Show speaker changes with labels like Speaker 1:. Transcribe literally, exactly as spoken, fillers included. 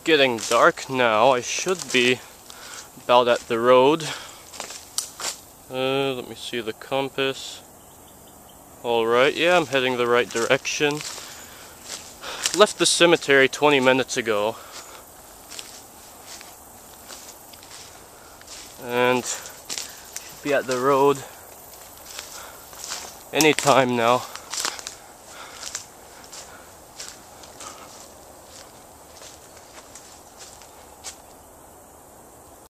Speaker 1: getting dark now. I should be about at the road. Uh, let me see the compass. Alright, yeah, I'm heading the right direction. Left the cemetery twenty minutes ago. And should be at the road anytime now.